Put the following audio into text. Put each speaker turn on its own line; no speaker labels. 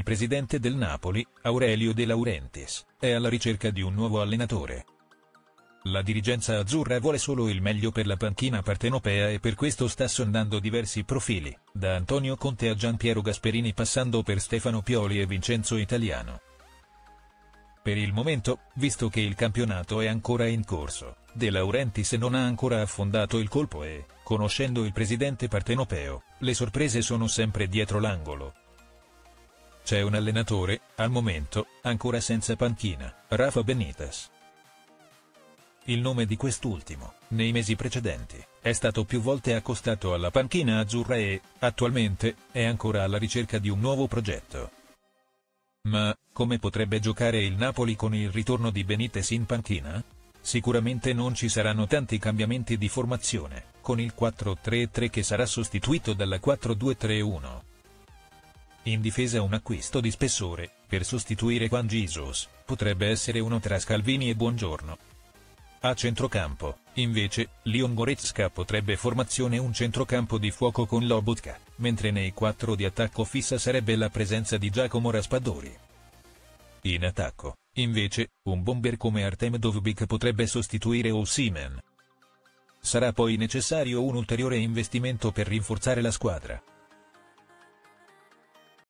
presidente del Napoli, Aurelio De Laurentiis, è alla ricerca di un nuovo allenatore. La dirigenza azzurra vuole solo il meglio per la panchina partenopea e per questo sta sondando diversi profili, da Antonio Conte a Gianpiero Gasperini passando per Stefano Pioli e Vincenzo Italiano. Per il momento, visto che il campionato è ancora in corso, De Laurentiis non ha ancora affondato il colpo e, conoscendo il presidente partenopeo, le sorprese sono sempre dietro l'angolo. C'è un allenatore, al momento, ancora senza panchina, Rafa Benitez. Il nome di quest'ultimo, nei mesi precedenti, è stato più volte accostato alla panchina azzurra e, attualmente, è ancora alla ricerca di un nuovo progetto. Ma, come potrebbe giocare il Napoli con il ritorno di Benitez in panchina? Sicuramente non ci saranno tanti cambiamenti di formazione, con il 4-3-3 che sarà sostituito dalla 4-2-3-1. In difesa un acquisto di spessore, per sostituire Juan Jesus, potrebbe essere uno tra Scalvini e Buongiorno. A centrocampo, invece, Leon Goretzka potrebbe formazione un centrocampo di fuoco con Lobotka, mentre nei 4 di attacco fissa sarebbe la presenza di Giacomo Raspadori. In attacco, invece, un bomber come Artem Dovbyk potrebbe sostituire Osimhen. Sarà poi necessario un ulteriore investimento per rinforzare la squadra.